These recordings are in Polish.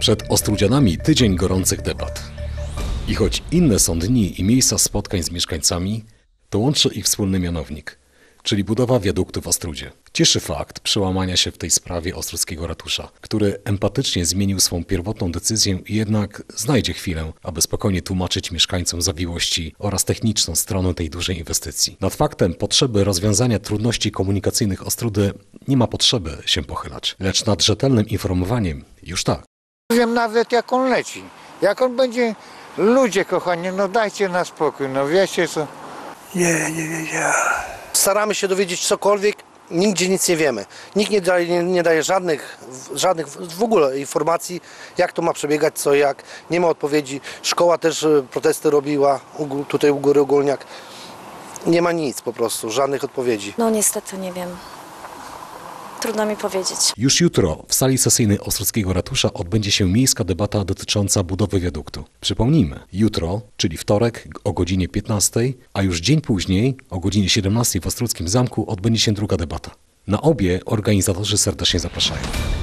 Przed Ostródzianami tydzień gorących debat. I choć inne są dni i miejsca spotkań z mieszkańcami, to łączy ich wspólny mianownik, czyli budowa wiaduktu w Ostródzie. Cieszy fakt przełamania się w tej sprawie ostródzkiego ratusza, który empatycznie zmienił swą pierwotną decyzję i jednak znajdzie chwilę, aby spokojnie tłumaczyć mieszkańcom zawiłości oraz techniczną stronę tej dużej inwestycji. Nad faktem potrzeby rozwiązania trudności komunikacyjnych Ostródy nie ma potrzeby się pochylać, lecz nad rzetelnym informowaniem już tak. Wiem nawet jak on leci, jak on będzie, ludzie kochani, no dajcie na spokój, no wiecie co. Nie wiedziałem. Staramy się dowiedzieć cokolwiek, nigdzie nic nie wiemy. Nikt nie daje żadnych w ogóle informacji, jak to ma przebiegać, co jak. Nie ma odpowiedzi. Szkoła też protesty robiła, tutaj u Góry Ogólniak. Nie ma nic po prostu, żadnych odpowiedzi. No niestety nie wiem. Trudno mi powiedzieć. Już jutro w sali sesyjnej Ostródzkiego Ratusza odbędzie się miejska debata dotycząca budowy wiaduktu. Przypomnijmy, jutro, czyli wtorek o godzinie 15, a już dzień później o godzinie 17 w Ostródzkim Zamku odbędzie się druga debata. Na obie organizatorzy serdecznie zapraszają.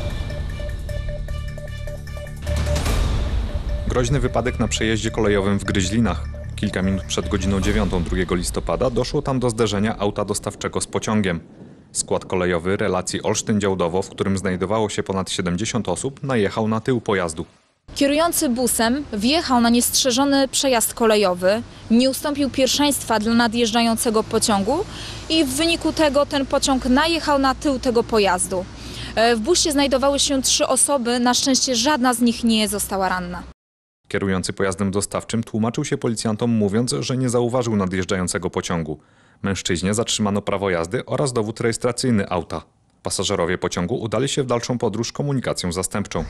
Groźny wypadek na przejeździe kolejowym w Gryźlinach. Kilka minut przed godziną 9 2 listopada doszło tam do zderzenia auta dostawczego z pociągiem. Skład kolejowy relacji Olsztyn-Działdowo, w którym znajdowało się ponad 70 osób, najechał na tył pojazdu. Kierujący busem wjechał na niestrzeżony przejazd kolejowy, nie ustąpił pierwszeństwa dla nadjeżdżającego pociągu i w wyniku tego ten pociąg najechał na tył tego pojazdu. W busie znajdowały się 3 osoby, na szczęście żadna z nich nie została ranna. Kierujący pojazdem dostawczym tłumaczył się policjantom, mówiąc, że nie zauważył nadjeżdżającego pociągu. Mężczyźnie zatrzymano prawo jazdy oraz dowód rejestracyjny auta. Pasażerowie pociągu udali się w dalszą podróż komunikacją zastępczą.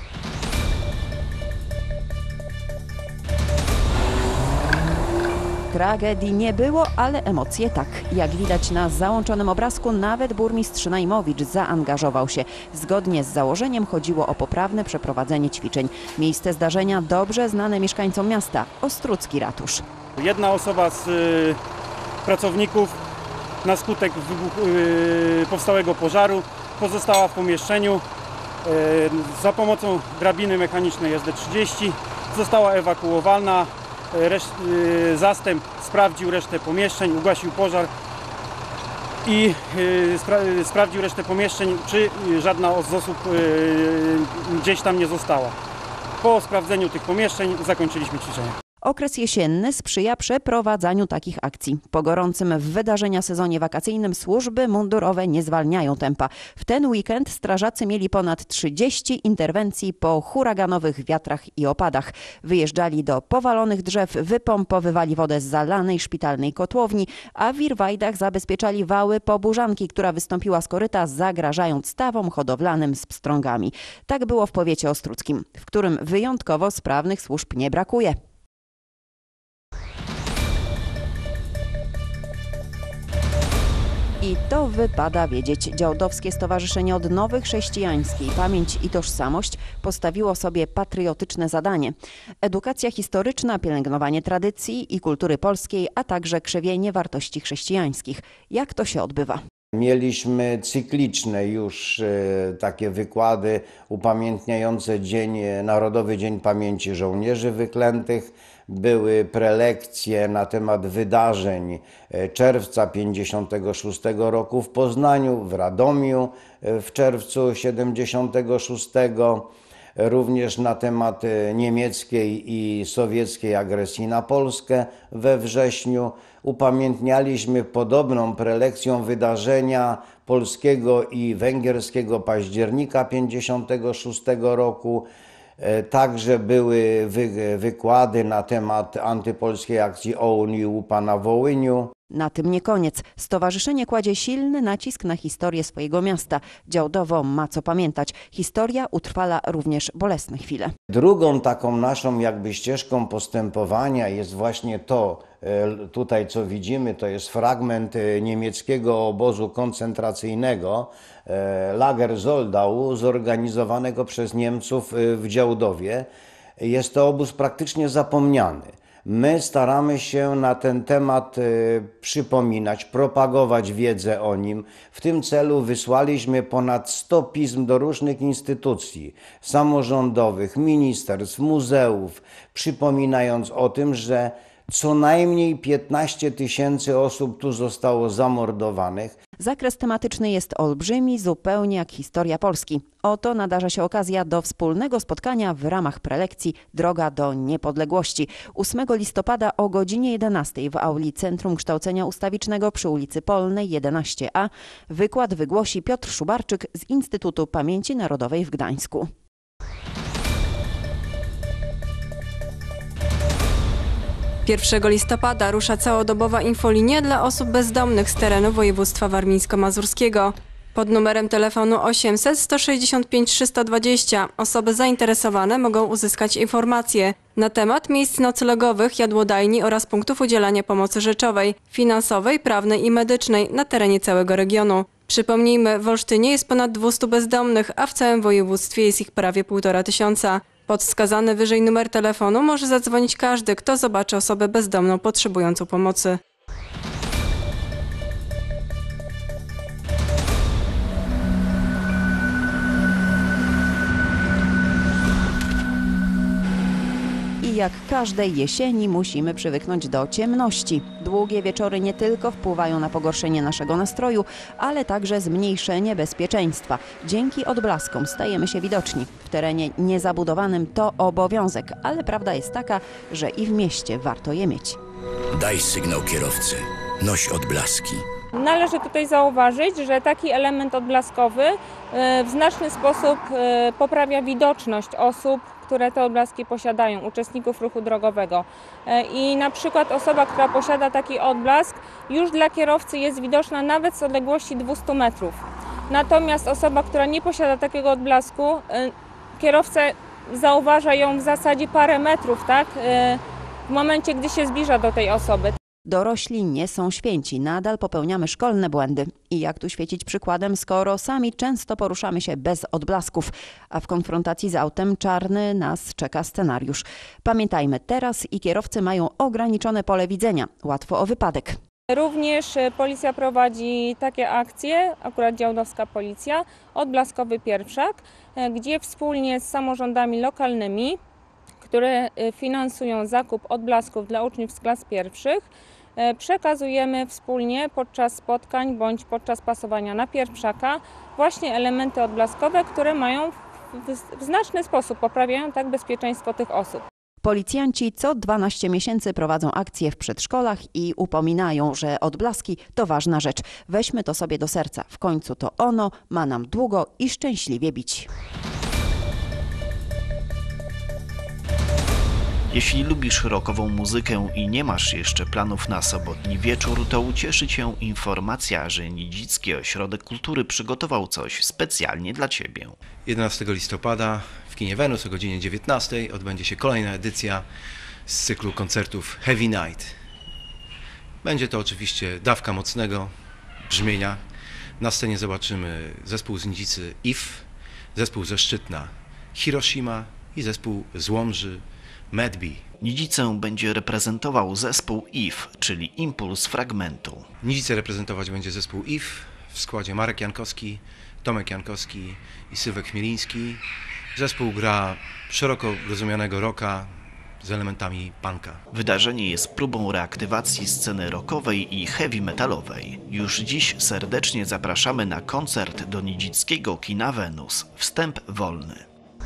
Tragedii nie było, ale emocje tak. Jak widać na załączonym obrazku, nawet burmistrz Najmowicz zaangażował się. Zgodnie z założeniem chodziło o poprawne przeprowadzenie ćwiczeń. Miejsce zdarzenia dobrze znane mieszkańcom miasta – Ostródzki Ratusz. Jedna osoba z pracowników na skutek powstałego pożaru pozostała w pomieszczeniu. Za pomocą drabiny mechanicznej SD30 została ewakuowana. Zastęp sprawdził resztę pomieszczeń, ugasił pożar i sprawdził resztę pomieszczeń, czy żadna z osób gdzieś tam nie została. Po sprawdzeniu tych pomieszczeń zakończyliśmy ćwiczenia. Okres jesienny sprzyja przeprowadzaniu takich akcji. Po gorącym w wydarzenia sezonie wakacyjnym służby mundurowe nie zwalniają tempa. W ten weekend strażacy mieli ponad 30 interwencji po huraganowych wiatrach i opadach. Wyjeżdżali do powalonych drzew, wypompowywali wodę z zalanej szpitalnej kotłowni, a w Wirwajdach zabezpieczali wały poburzanki, która wystąpiła z koryta, zagrażając stawom hodowlanym z pstrągami. Tak było w powiecie ostródzkim, w którym wyjątkowo sprawnych służb nie brakuje. I to wypada wiedzieć. Działdowskie Stowarzyszenie Odnowy Chrześcijańskiej Pamięć i Tożsamość postawiło sobie patriotyczne zadanie. Edukacja historyczna, pielęgnowanie tradycji i kultury polskiej, a także krzewienie wartości chrześcijańskich. Jak to się odbywa? Mieliśmy cykliczne już takie wykłady upamiętniające Narodowy Dzień Pamięci Żołnierzy Wyklętych. Były prelekcje na temat wydarzeń czerwca 1956 roku w Poznaniu, w Radomiu w czerwcu 1976, również na temat niemieckiej i sowieckiej agresji na Polskę we wrześniu. Upamiętnialiśmy podobną prelekcją wydarzenia polskiego i węgierskiego października 1956 roku. Także były wykłady na temat antypolskiej akcji OUN i UPA na Wołyniu. Na tym nie koniec. Stowarzyszenie kładzie silny nacisk na historię swojego miasta. Działdowo ma co pamiętać. Historia utrwala również bolesne chwile. Drugą taką naszą ścieżką postępowania jest właśnie to, tutaj co widzimy, to jest fragment niemieckiego obozu koncentracyjnego Lager Soldau, zorganizowanego przez Niemców w Działdowie. Jest to obóz praktycznie zapomniany. My staramy się na ten temat przypominać, propagować wiedzę o nim. W tym celu wysłaliśmy ponad 100 pism do różnych instytucji samorządowych, ministerstw, muzeów, przypominając o tym, że co najmniej 15 000 osób tu zostało zamordowanych. Zakres tematyczny jest olbrzymi, zupełnie jak historia Polski. Oto nadarza się okazja do wspólnego spotkania w ramach prelekcji Droga do Niepodległości. 8 listopada o godzinie 11 w auli Centrum Kształcenia Ustawicznego przy ulicy Polnej 11a wykład wygłosi Piotr Szubarczyk z Instytutu Pamięci Narodowej w Gdańsku. Pierwszego listopada rusza całodobowa infolinia dla osób bezdomnych z terenu województwa warmińsko-mazurskiego. Pod numerem telefonu 800 165 320 osoby zainteresowane mogą uzyskać informacje na temat miejsc noclegowych, jadłodajni oraz punktów udzielania pomocy rzeczowej, finansowej, prawnej i medycznej na terenie całego regionu. Przypomnijmy, w Olsztynie jest ponad 200 bezdomnych, a w całym województwie jest ich prawie 1500. Pod wskazany wyżej numer telefonu może zadzwonić każdy, kto zobaczy osobę bezdomną potrzebującą pomocy. I jak każdej jesieni musimy przywyknąć do ciemności. Długie wieczory nie tylko wpływają na pogorszenie naszego nastroju, ale także zmniejszenie bezpieczeństwa. Dzięki odblaskom stajemy się widoczni. W terenie niezabudowanym to obowiązek, ale prawda jest taka, że i w mieście warto je mieć. Daj sygnał kierowcy. Noś odblaski. Należy tutaj zauważyć, że taki element odblaskowy w znaczny sposób poprawia widoczność osób, które te odblaski posiadają, uczestników ruchu drogowego. I na przykład osoba, która posiada taki odblask, już dla kierowcy jest widoczna nawet z odległości 200 metrów. Natomiast osoba, która nie posiada takiego odblasku, kierowca zauważa ją w zasadzie parę metrów, tak? W momencie, gdy się zbliża do tej osoby. Dorośli nie są święci, nadal popełniamy szkolne błędy. I jak tu świecić przykładem, skoro sami często poruszamy się bez odblasków, a w konfrontacji z autem czarny nas czeka scenariusz. Pamiętajmy, teraz i kierowcy mają ograniczone pole widzenia, łatwo o wypadek. Również policja prowadzi takie akcje, akurat działdowska policja, odblaskowy pierwszak, gdzie wspólnie z samorządami lokalnymi, które finansują zakup odblasków dla uczniów z klas pierwszych, przekazujemy wspólnie podczas spotkań bądź podczas pasowania na pierwszaka właśnie elementy odblaskowe, które mają w znaczny sposób poprawiają tak bezpieczeństwo tych osób. Policjanci co 12 miesięcy prowadzą akcje w przedszkolach i upominają, że odblaski to ważna rzecz. Weźmy to sobie do serca. W końcu to ono ma nam długo i szczęśliwie bić. Jeśli lubisz rockową muzykę i nie masz jeszcze planów na sobotni wieczór, to ucieszy Cię informacja, że Nidzicki Ośrodek Kultury przygotował coś specjalnie dla Ciebie. 11 listopada w kinie Wenus o godzinie 19 odbędzie się kolejna edycja z cyklu koncertów Heavy Night. Będzie to oczywiście dawka mocnego brzmienia. Na scenie zobaczymy zespół z Nidzicy IF, zespół ze Szczytna Hiroshima i zespół z Łomży Medbee. Nidzicę będzie reprezentował zespół IF, czyli Impuls Fragmentu. Nidzicę reprezentować będzie zespół IF w składzie Marek Jankowski, Tomek Jankowski i Sylwek Chmieliński. Zespół gra szeroko rozumianego rocka z elementami punka. Wydarzenie jest próbą reaktywacji sceny rockowej i heavy metalowej. Już dziś serdecznie zapraszamy na koncert do nidzickiego kina Wenus. Wstęp wolny.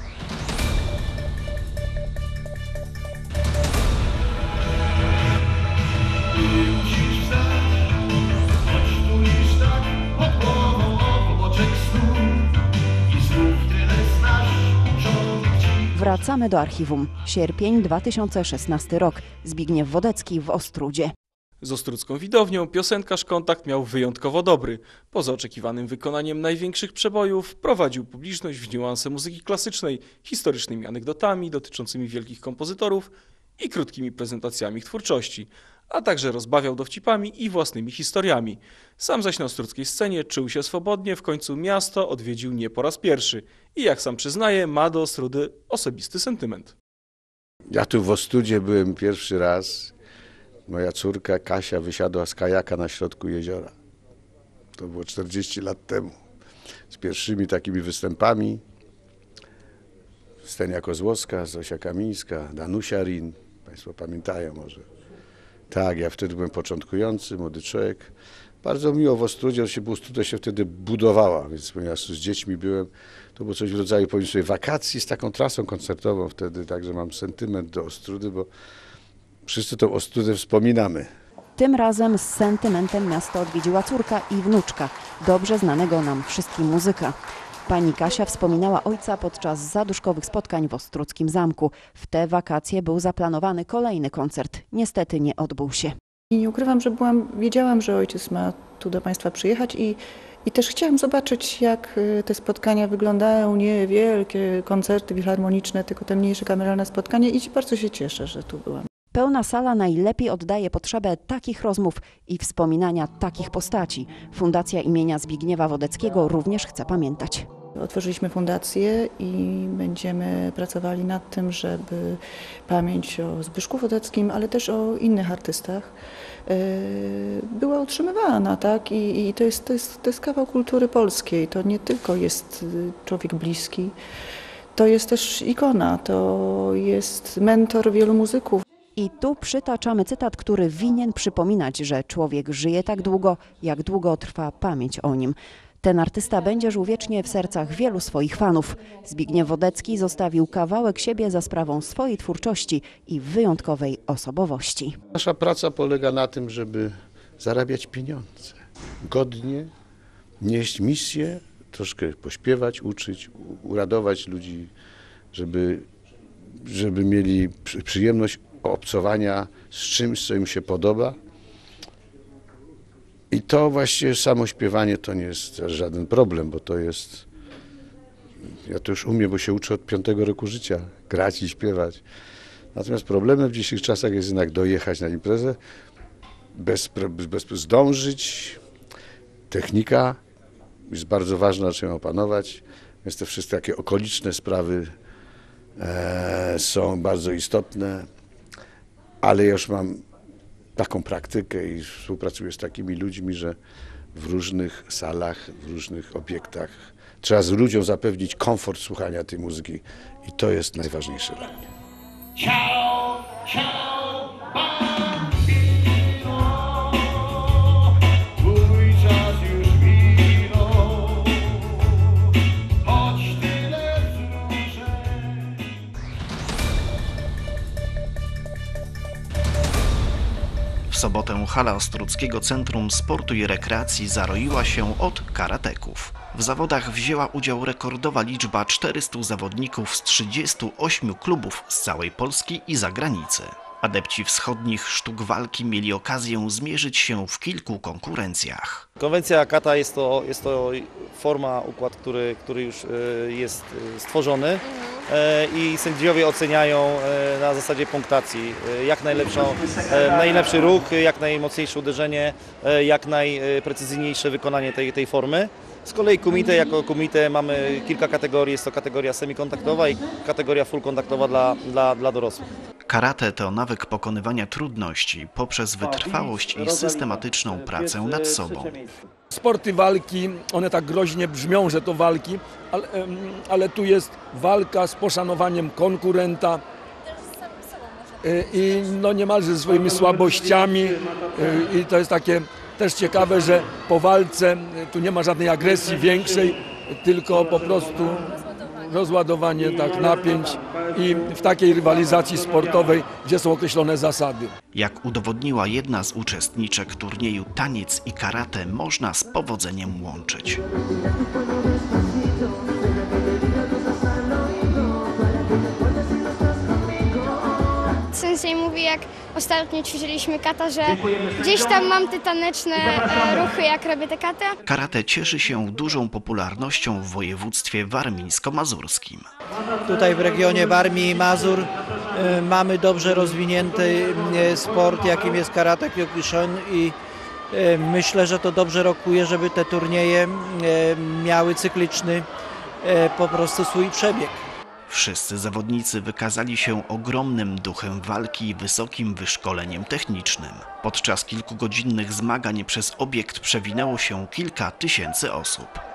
Wracamy do archiwum. Sierpień 2016 rok. Zbigniew Wodecki w Ostródzie. Z Ostródzką Widownią piosenkarz Kontakt miał wyjątkowo dobry. Poza oczekiwanym wykonaniem największych przebojów prowadził publiczność w niuanse muzyki klasycznej, historycznymi anegdotami dotyczącymi wielkich kompozytorów i krótkimi prezentacjami ich twórczości, a także rozbawiał dowcipami i własnymi historiami. Sam zaś na ostródzkiej scenie czuł się swobodnie, w końcu miasto odwiedził nie po raz pierwszy i jak sam przyznaje, ma do Ostródy osobisty sentyment. Ja tu w Ostrudzie byłem pierwszy raz. Moja córka Kasia wysiadła z kajaka na środku jeziora. To było 40 lat temu. Z pierwszymi takimi występami. Stenia Kozłowska, Zosia Kamińska, Danusia Rin. Państwo pamiętają może. Tak, ja wtedy byłem początkujący, młody człowiek. Bardzo miło w Ostrudzie, Ostruda się wtedy budowała, więc ponieważ z dziećmi byłem, to było coś w rodzaju, powiem sobie, wakacji z taką trasą koncertową wtedy, także mam sentyment do Ostrudy, bo wszyscy tą Ostrudę wspominamy. Tym razem z sentymentem miasto odwiedziła córka i wnuczka, dobrze znanego nam wszystkim muzyka. Pani Kasia wspominała ojca podczas zaduszkowych spotkań w Ostrudzkim Zamku. W te wakacje był zaplanowany kolejny koncert. Niestety nie odbył się. I nie ukrywam, że wiedziałam, że ojciec ma tu do Państwa przyjechać i też chciałam zobaczyć, jak te spotkania wyglądają. Nie wielkie koncerty filharmoniczne, tylko te mniejsze kameralne spotkania i bardzo się cieszę, że tu byłam. Pełna sala najlepiej oddaje potrzebę takich rozmów i wspominania takich postaci. Fundacja imienia Zbigniewa Wodeckiego również chce pamiętać. Otworzyliśmy fundację i będziemy pracowali nad tym, żeby pamięć o Zbyszku Wodeckim, ale też o innych artystach była utrzymywana, tak? I to jest kawał kultury polskiej. To nie tylko jest człowiek bliski, to jest też ikona, to jest mentor wielu muzyków. I tu przytaczamy cytat, który winien przypominać, że człowiek żyje tak długo, jak długo trwa pamięć o nim. Ten artysta będzie żył wiecznie w sercach wielu swoich fanów. Zbigniew Wodecki zostawił kawałek siebie za sprawą swojej twórczości i wyjątkowej osobowości. Nasza praca polega na tym, żeby zarabiać pieniądze, godnie nieść misję, troszkę pośpiewać, uczyć, uradować ludzi, żeby mieli przyjemność obcowania z czymś, co im się podoba. I to właściwie samo śpiewanie to nie jest żaden problem, bo to jest... Ja to już umiem, bo się uczę od 5 roku życia, grać i śpiewać. Natomiast problemem w dzisiejszych czasach jest jednak dojechać na imprezę, zdążyć. Technika jest bardzo ważna, trzeba ją opanować. Więc te wszystkie takie okoliczne sprawy są bardzo istotne, ale ja już mam taką praktykę i współpracuję z takimi ludźmi, że w różnych salach, w różnych obiektach trzeba z ludziom zapewnić komfort słuchania tej muzyki i to jest najważniejsze dla mnie. Ciao, ciao, bambino, twój czas już minął, choć tyle wzruszeń. W sobotę hala Ostrudzkiego Centrum Sportu i Rekreacji zaroiła się od karateków. W zawodach wzięła udział rekordowa liczba 400 zawodników z 38 klubów z całej Polski i zagranicy. Adepci wschodnich sztuk walki mieli okazję zmierzyć się w kilku konkurencjach. Konwencja kata jest to forma, układ, który już jest stworzony i sędziowie oceniają na zasadzie punktacji jak najlepszy ruch, jak najmocniejsze uderzenie, jak najprecyzyjniejsze wykonanie tej formy. Z kolei kumite, jako kumite mamy kilka kategorii, jest to kategoria semikontaktowa i kategoria fullkontaktowa dla dorosłych. Karate to nawyk pokonywania trudności poprzez wytrwałość i systematyczną pracę nad sobą. Sporty walki, one tak groźnie brzmią, że to walki, ale tu jest walka z poszanowaniem konkurenta i no niemalże ze swoimi słabościami i to jest takie też ciekawe, że po walce tu nie ma żadnej agresji większej, tylko po prostu rozładowanie napięć i w takiej rywalizacji sportowej, gdzie są określone zasady. Jak udowodniła jedna z uczestniczek turnieju, taniec i karate można z powodzeniem łączyć. Sensei mówi, jak ostatnio ćwiczyliśmy kata, że gdzieś tam mam te taneczne ruchy, jak robię te kata. Karate cieszy się dużą popularnością w województwie warmińsko-mazurskim. Tutaj w regionie Warmii i Mazur mamy dobrze rozwinięty sport, jakim jest karate kyokushin i myślę, że to dobrze rokuje, żeby te turnieje miały cykliczny po prostu swój przebieg. W Wszyscy zawodnicy wykazali się ogromnym duchem walki i wysokim wyszkoleniem technicznym. Podczas kilkugodzinnych zmagań przez obiekt przewinęło się kilka tysięcy osób.